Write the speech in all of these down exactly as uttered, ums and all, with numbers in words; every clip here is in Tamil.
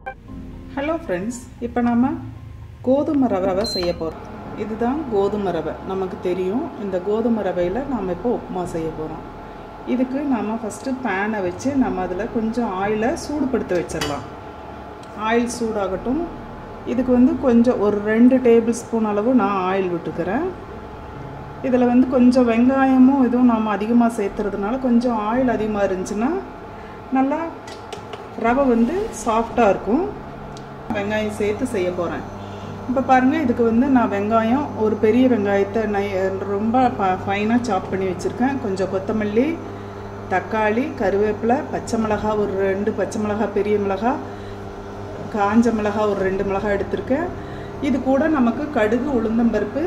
ஹலோ ஃப்ரெண்ட்ஸ், இப்போ நம்ம கோதுமை ரவை செய்ய போகிறோம். இதுதான் கோதுமை ரவை. நமக்கு தெரியும், இந்த கோதுமை ரவையில் நாம் இப்போ உப்புமா செய்ய போகிறோம். இதுக்கு நம்ம ஃபஸ்ட்டு பேனை வச்சு நம்ம அதில் கொஞ்சம் ஆயிலை சூடுபடுத்த வச்சிடலாம். ஆயில் சூடாகட்டும். இதுக்கு வந்து கொஞ்சம் ஒரு ரெண்டு டேபிள் ஸ்பூன் அளவு நான் ஆயில் விட்டுக்கிறேன். இதில் வந்து கொஞ்சம் வெங்காயமும் இதுவும் நம்ம அதிகமாக சேர்த்துறதுனால கொஞ்சம் ஆயில் அதிகமாக இருந்துச்சுன்னா நல்லா ரவை வந்து சாஃப்டாக இருக்கும். வெங்காயம் சேர்த்து செய்ய போகிறேன். இப்போ பாருங்கள், இதுக்கு வந்து நான் வெங்காயம் ஒரு பெரிய வெங்காயத்தை நான் ரொம்ப ஃபைனாக சாப் பண்ணி வச்சுருக்கேன். கொஞ்சம் கொத்தமல்லி, தக்காளி, கருவேப்பிலை, பச்சை மிளகா ஒரு ரெண்டு பச்சை மிளகா, பெரிய மிளகா, காஞ்ச மிளகா ஒரு ரெண்டு மிளகா எடுத்திருக்கேன். இது கூட நமக்கு கடுகு, உளுந்தம்பருப்பு,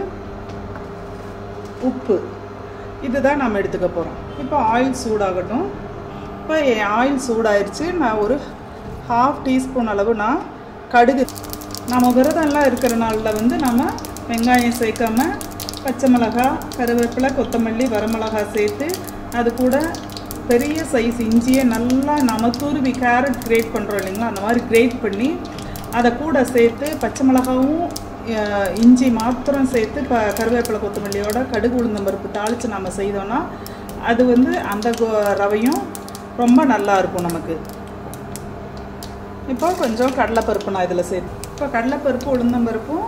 உப்பு இதுதான் நம்ம எடுத்துக்க போகிறோம். இப்போ ஆயில் சூடாகட்டும். இப்போ ஆயில் சூடாயிருச்சு. நான் ஒரு ஹாஃப் டீஸ்பூன் அளவு நான் கடுகு, நம்ம விரதம்லாம் இருக்கிற நாளில் வந்து நம்ம வெங்காயம் சேர்க்காம பச்சை மிளகா, கருவேப்பிலை, கொத்தமல்லி, வரமிளகா சேர்த்து அது கூட பெரிய சைஸ் இஞ்சியை நல்லா நம்ம துருவி கேரட் கிரேட் பண்ணுறோம் இல்லைங்களா, அந்த மாதிரி கிரேட் பண்ணி அதை கூட சேர்த்து பச்சை மிளகாவும் இஞ்சி மாத்திரம் சேர்த்து இப்போ கருவேப்பிலை கொத்தமல்லியோட கடுகு உளுந்தம்பருப்பு தாளித்து நம்ம செய்தோன்னா அது வந்து அந்த ரவையும் ரொம்ப நல்லாயிருக்கும் நமக்கு. இப்போ கொஞ்சம் கடலைப்பருப்பு நான் இதில் சேர்த்து, இப்போ கடலைப்பருப்பு உளுந்தம்பருப்பும்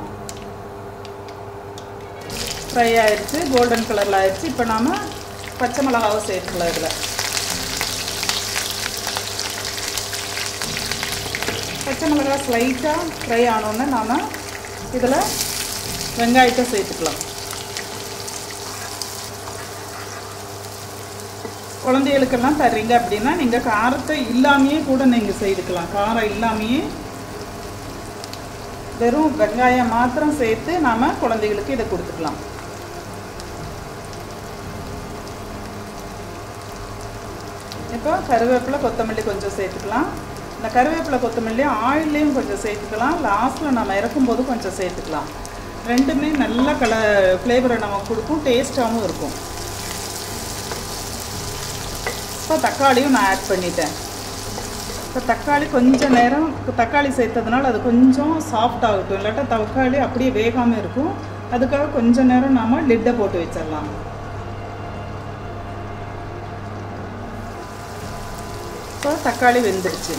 ஃப்ரை ஆயிடுச்சு, கோல்டன் கலரில் ஆயிடுச்சு. இப்போ நாம் பச்சை மிளகாவை சேர்த்துக்கலாம். இதில் பச்சை மிளகா ஸ்லைட்டாக ஃப்ரை ஆனோன்னு நாம் இதில் வெங்காயத்தை சேர்த்துக்கலாம். குழந்தைகளுக்கெல்லாம் தர்றீங்க அப்படின்னா நீங்கள் காரத்தை இல்லாமையே கூட நீங்கள் செய்துக்கலாம். காரம் இல்லாமையே வெறும் வெங்காயம் மாத்திரம் சேர்த்து நாம் குழந்தைகளுக்கு இதை கொடுத்துக்கலாம். இப்போ கருவேப்பிலை, கொத்தமல்லி கொஞ்சம் சேர்த்துக்கலாம். இந்த கருவேப்பிலை கொத்தமல்லி ஆயிலையும் கொஞ்சம் சேர்த்துக்கலாம். லாஸ்ட்டில் நம்ம இறக்கும்போது கொஞ்சம் சேர்த்துக்கலாம். ரெண்டுமே நல்ல கல ஃப்ளேவரை நமக்கு கொடுக்கும், டேஸ்ட்டாகவும் இருக்கும். இப்போ தக்காளியும் நான் ஆட் பண்ணிட்டேன். இப்போ தக்காளி கொஞ்சம் நேரம் தக்காளி சேர்த்ததுனால அது கொஞ்சம் சாஃப்ட் ஆகட்டும், இல்லாட்டா தக்காளி அப்படியே வேகாமல் இருக்கும். அதுக்காக கொஞ்சம் நேரம் நாம் லிட்டை போட்டு வச்சிடலாம். இப்போ தக்காளி வெந்துடுச்சு.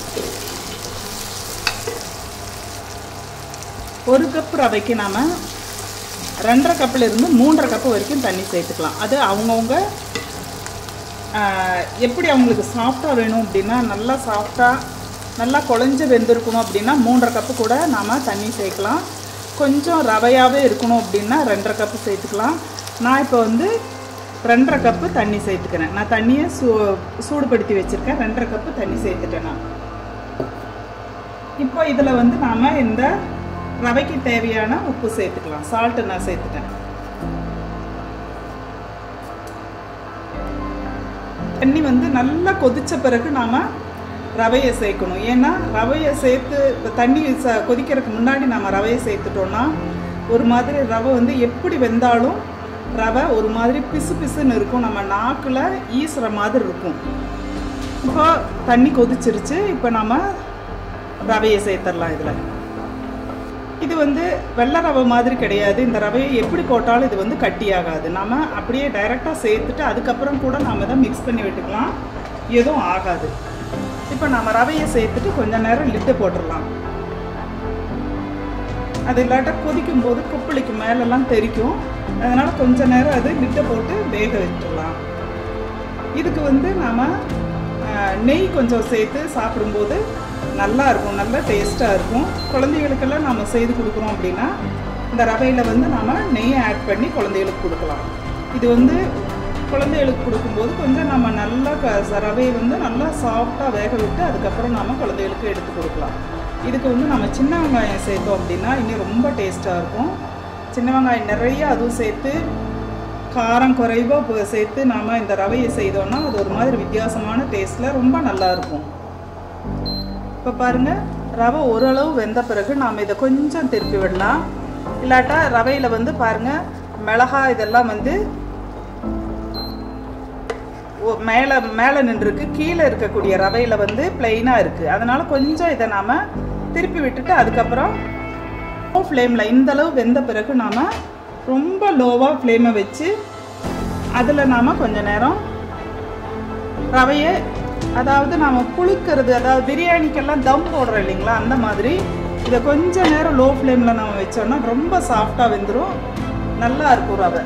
ஒரு கப் ரவைக்கு நாம் ரெண்டரை கப்பில் இருந்து மூன்றரை கப்பு வரைக்கும் தண்ணி சேர்த்துக்கலாம். அது அவங்கவுங்க எப்படி அவங்களுக்கு சாஃப்டாக வேணும் அப்படின்னா, நல்லா சாஃப்டாக நல்லா குழஞ்சி வெந்திருக்கணும் அப்படின்னா மூன்றரை கப்பு கூட நாம் தண்ணி சேர்க்கலாம். கொஞ்சம் ரவையாகவே இருக்கணும் அப்படின்னா ரெண்டரை கப்பு சேர்த்துக்கலாம். நான் இப்போ வந்து ரெண்டரை கப்பு தண்ணி சேர்த்துக்கிறேன். நான் தண்ணியை சூ சூடுபடுத்தி வச்சுருக்கேன். ரெண்டரை கப்பு தண்ணி சேர்த்துட்டேன் நான். இப்போ இதில் வந்து நாம் இந்த ரவைக்கு தேவையான உப்பு சேர்த்துக்கலாம். சால்ட்டு நான் சேர்த்துட்டேன். தண்ணி வந்து நல்லா கொதித்த பிறகு நாம் ரவையை சேர்க்கணும். ஏன்னா ரவையை சேர்த்து தண்ணி ச கொதிக்கிறதுக்கு முன்னாடி நம்ம ரவையை சேர்த்துட்டோன்னா ஒரு மாதிரி ரவை வந்து எப்படி வெந்தாலும் ரவை ஒரு மாதிரி பிசு பிசுன்னு இருக்கும், நம்ம நாக்கில் ஈசுகிற மாதிரி இருக்கும். இப்போ தண்ணி கொதிச்சிருச்சு. இப்போ நம்ம ரவையை சேர்த்துடலாம். இதில் இது வந்து வெள்ளை ரவை மாதிரி கிடையாது. இந்த ரவையை எப்படி போட்டாலும் இது வந்து கட்டியாகாது. நம்ம அப்படியே டைரெக்டாக சேர்த்துட்டு அதுக்கப்புறம் கூட நாம் தான் மிக்ஸ் பண்ணி விட்டுக்கலாம், எதுவும் ஆகாது. இப்போ நம்ம ரவையை சேர்த்துட்டு கொஞ்சம் நேரம் லிட்டு போட்டுடலாம். அது இல்லாட்ட கொதிக்கும் போது குப்பிளிக்கு மேலெல்லாம் தெரிக்கும். அதனால் கொஞ்சம் நேரம் அது லிட்டை போட்டு வேக வச்சிடலாம். இதுக்கு வந்து நாம் நெய் கொஞ்சம் சேர்த்து சாப்பிடும்போது நல்லா இருக்கும், நல்லா டேஸ்ட்டாக இருக்கும். குழந்தைகளுக்கெல்லாம் நம்ம செய்து கொடுக்குறோம் அப்படின்னா இந்த ரவையில் வந்து நாம் நெய்யை ஆட் பண்ணி குழந்தைகளுக்கு கொடுக்கலாம். இது வந்து குழந்தைகளுக்கு கொடுக்கும்போது கொஞ்சம் நம்ம நல்லா க ரவையை வந்து நல்லா சாஃப்டாக வேக விட்டு அதுக்கப்புறம் நாம் குழந்தைகளுக்கு எடுத்து கொடுக்கலாம். இதுக்கு வந்து நம்ம சின்ன வெங்காயம் சேர்த்தோம் அப்படின்னா இன்னும் ரொம்ப டேஸ்ட்டாக இருக்கும். சின்ன வெங்காயம் நிறைய அதுவும் சேர்த்து காரம் குறைவாக சேர்த்து நாம் இந்த ரவையை செய்தோன்னா அது ஒரு மாதிரி வித்தியாசமான டேஸ்ட்டில் ரொம்ப நல்லாயிருக்கும். இப்போ பாருங்கள், ரவை ஓரளவு வெந்த பிறகு நாம் இதை கொஞ்சம் திருப்பி விடலாம். இல்லாட்டா ரவையில் வந்து பாருங்கள் மிளகாய் இதெல்லாம் வந்து மேலே மேலே நின்றுருக்கு, கீழே இருக்கக்கூடிய ரவையில் வந்து பிளெயினாக இருக்குது. அதனால் கொஞ்சம் இதை நாம் திருப்பி விட்டுட்டு அதுக்கப்புறம் லோ ஃப்ளேமில் இந்தளவு வெந்த பிறகு நாம் ரொம்ப லோவாக ஃப்ளேமை வச்சு அதில் நாம் கொஞ்சம் நேரம் ரவையை, அதாவது நாம் புளிக்கிறது, அதாவது பிரியாணிக்கெல்லாம் தம் போடுறோம் இல்லைங்களா, அந்த மாதிரி இதை கொஞ்சம் நேரம் லோ ஃப்ளேமில் நம்ம வச்சோம்னா ரொம்ப சாஃப்டாக வெந்துடும், நல்லா இருக்கும் ரவை.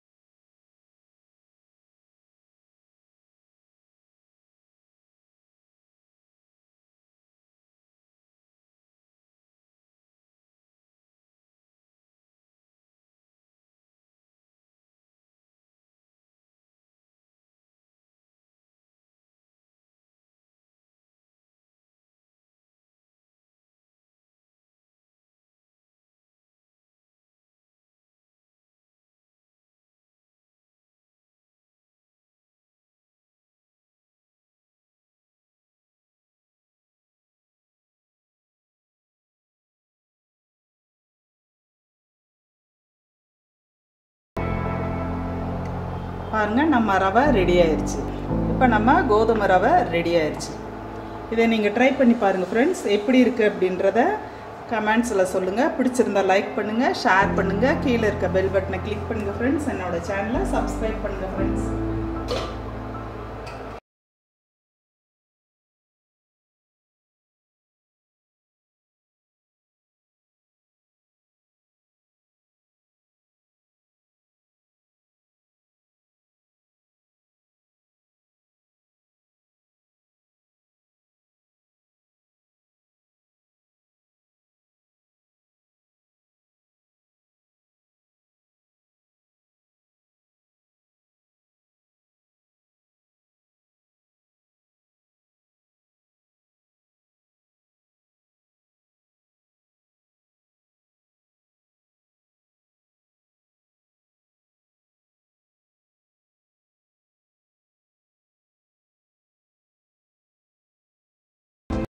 பாருங்க, நம்ம ரவை ரெடி ஆயிடுச்சு. இப்போ நம்ம கோதுமை ரவை ரெடி ஆயிடுச்சு. இதை நீங்கள் ட்ரை பண்ணி பாருங்கள் ஃப்ரெண்ட்ஸ். எப்படி இருக்குது அப்படின்றத கமெண்ட்ஸில் சொல்லுங்கள். பிடிச்சிருந்தா லைக் பண்ணுங்கள், ஷேர் பண்ணுங்கள், கீழே இருக்க பெல் பட்டனை கிளிக் பண்ணுங்கள் ஃப்ரெண்ட்ஸ். என்னோடய சேனலை சப்ஸ்கிரைப் பண்ணுங்கள் ஃப்ரெண்ட்ஸ்.